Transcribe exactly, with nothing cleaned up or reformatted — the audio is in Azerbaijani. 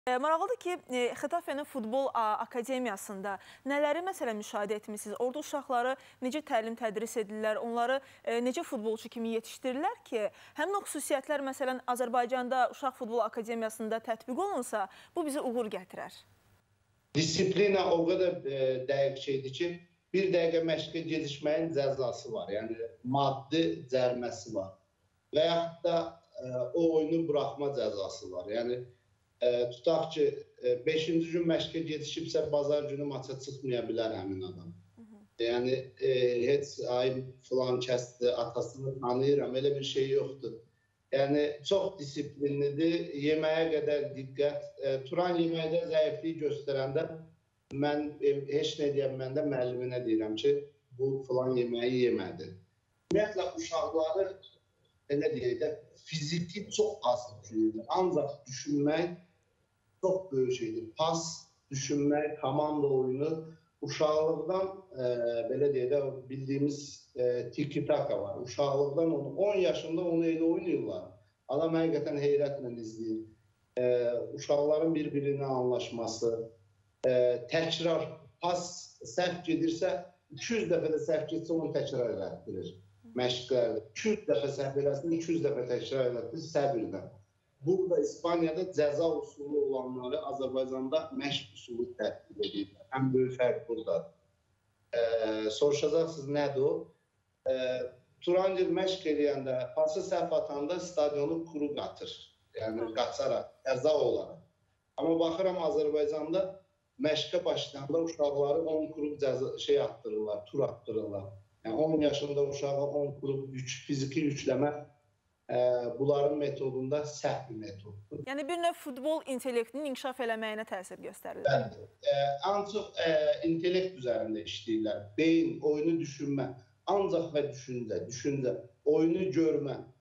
E, maraqlıdır ki, e, Xetafenin futbol akademiyasında nələri məsələn müşahidə etmişsiniz? Orada uşaqları necə təlim tədris edirlər, onları e, necə futbolçu kimi yetişdirirlər ki, həmin o xüsusiyyətlər məsələn Azərbaycanda uşaq futbol akademiyasında tətbiq olunsa, bu bizə uğur gətirər. Disiplina o qədər e, dəqiq şeydir ki, bir dəqiqə məşqə gedişməyin cəzası var, yəni maddi cəriməsi var və yaxud da e, o oyunu buraxma cəzası var. Yəni E, tutaq ki, beşinci gün məşqə gedişibsə, bazar günü maça çıxmaya bilər həmin adam. Hı -hı. Yəni, e, heç ay filan kəsdi, atasını tanıyıram, elə bir şey yoxdur. Yəni, çox disiplinlidir, yeməyə qədər diqqət. E, Turan yeməkdə zəifliyi göstərəndə, mən e, heç nə deyəm, mən də müəlliminə deyirəm ki, bu filan yeməyi yemədi. Ümumiyyətlə, uşaqları, elə deyək də, fiziki çox az düşünürlər, ancaq düşünmək çox böyük şeydir. Pas, düşünmək, komanda oyunu uşaqlıqdan e, belə deyək də bildiyimiz e, tiki-taka var. Uşaqlıqdan onu on yaşında onu elə oynayırlar. Adam həqiqətən heyrətlə izləyir. E, uşaqların bir-birinə anlaşması, e, təkrar, pas səhv gedirsə, iki yüz dəfə də səhv getsə onu təkrar elətdirir məşqlərdə. iki yüz dəfə səhv eləsin, iki yüz dəfə təkrar elətdirir səbirlə. Burada İspaniyada cəza usulu olanları Azərbaycanda məşq usulu tətbiq edirlər. Ən böyük fərq buradadır. Ee, soruşacaqsınız nədir o? Ee, Turangil məşq eləyəndə, pası səhv atanda stadionu quru qatır. Yəni qaçaraq, cəza olaraq. Amma baxıram Azərbaycanda məşqə başlayanda uşaqları on qrup cəza, şey atdırırlar, tur atdırırlar. Yəni on yaşında uşağı on qrup yük, fiziki yükləmə bunların metodunda səhv bir metoddur. Yəni bir növ futbol intellektinin inkişaf eləməyinə təsir göstərir. Bəli. E, ancaq e, intellekt üzərində işləyirlər. Beyin, oyunu düşünmə, ancaq və düşüncə, düşüncə, oyunu görmə.